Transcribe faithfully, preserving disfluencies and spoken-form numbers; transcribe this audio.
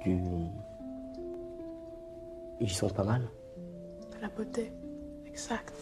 Du... J'y sens pas mal. De la beauté, exact.